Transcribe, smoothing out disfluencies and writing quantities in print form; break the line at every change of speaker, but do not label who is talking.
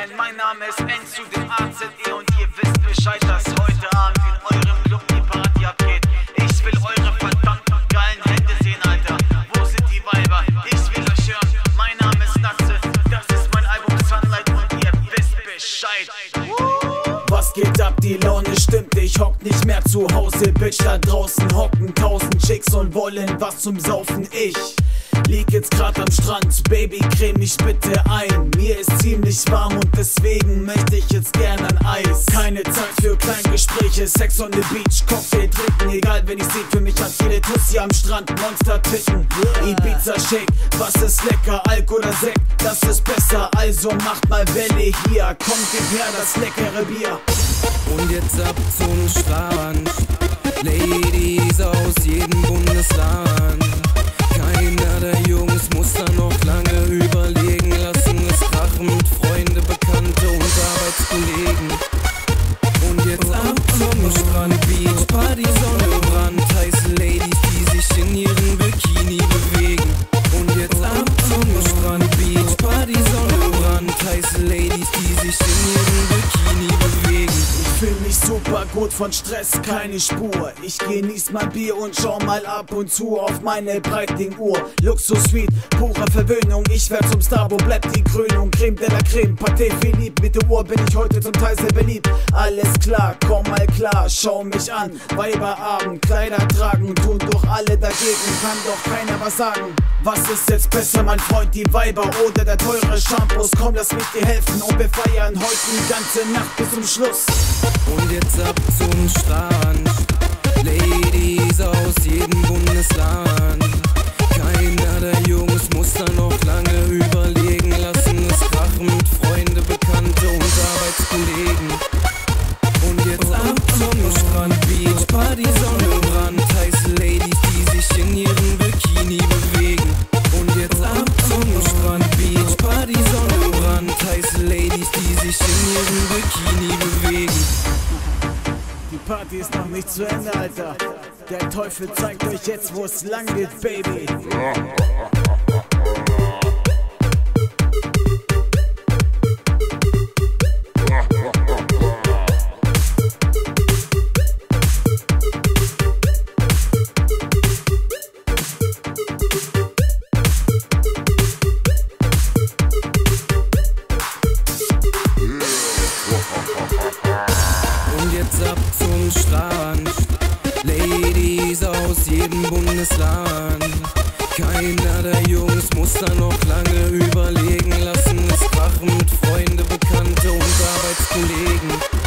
Gentlemen, mein Name ist N zu dem AZE und ihr wisst Bescheid, dass heute Abend in eurem Club die Party abgeht. Ich will eure verdammten geilen Hände sehen, Alter. Wo sind die Weiber? Ich will euch hören. Mein Name ist Natze, das ist mein Album Sunlight und ihr wisst Bescheid.
Was geht ab, die Laune stimmt, ich hock nicht mehr zu Hause, Bitch, da draußen hocken 1000 Chicks und wollen was zum Saufen. Ich lieg jetzt grad am Strand, Baby, creme mich bitte ein. Mir ist ziemlich warm und deswegen möchte ich jetzt gern ein Eis. Keine Zeit für Kleingespräche, Sex on the Beach, Cocktail trinken. Egal, wenn ich seh, für mich hat jede Tussi am Strand Monster-Titten. Ibiza Shake, was ist lecker, Alk oder Sekt, das ist besser. Also macht mal Welle hier, kommt gib her das leckere Bier.
Und jetzt ab zum Strand, Ladies aus jedem Bundesland. Keiner der Jungs muss da noch lange überlegen, lassen es krachen mit Freunde, Bekannte und Arbeitskollegen. Und jetzt ab zum Strand, Beach, Party, Sonne, Brand, heiße Ladies, die sich in ihren Bikini bewegen. Und jetzt ab zum Strand, Beach, Party, Sonne, Brand, heiße Ladies, die sich in ihren Bikini bewegen.
Ich fühl mich super gut, von Stress keine Spur. Ich genieß mein Bier und schau mal ab und zu auf meine Breitling-Uhr. Luxus Suite, pure Verwöhnung, ich werd zum Star, wo bleibt die Krönung? Creme de la Creme, Paté Philippe, mit der Uhr bin ich heute zum Teil sehr beliebt. Alles klar, komm mal klar, schau mich an. Weiberabend, Kleider tragen, tun doch alle dagegen, kann doch keiner was sagen. Was ist jetzt besser, mein Freund, die Weiber oder der teure Shampoos? Komm, lass mich dir helfen und wir feiern heute die ganze Nacht bis zum Schluss.
Und jetzt ab zum Strand, Ladies aus jedem Bundesland. Keiner der Jungs muss da noch lange überlegen, lassen es krachen mit Freunde, Bekannte und Arbeitskollegen. Und jetzt ab zum Strand, Beach, Party, Sonne, Brand, heiße Ladies, die sich in ihren Bikini bewegen. Und jetzt ab zum Strand, Beach, Party, Sonne, Brand, heiße Ladies, die sich in ihren Bikini bewegen.
Die Party ist noch nicht zu Ende, Alter. Der Teufel zeigt euch jetzt, wo es lang geht, Baby.
Und jetzt ab zum Strand, Ladies aus jedem Bundesland. Keiner der Jungs muss da noch lange überlegen, lassen es krachen mit Freunde, Bekannte und Arbeitskollegen.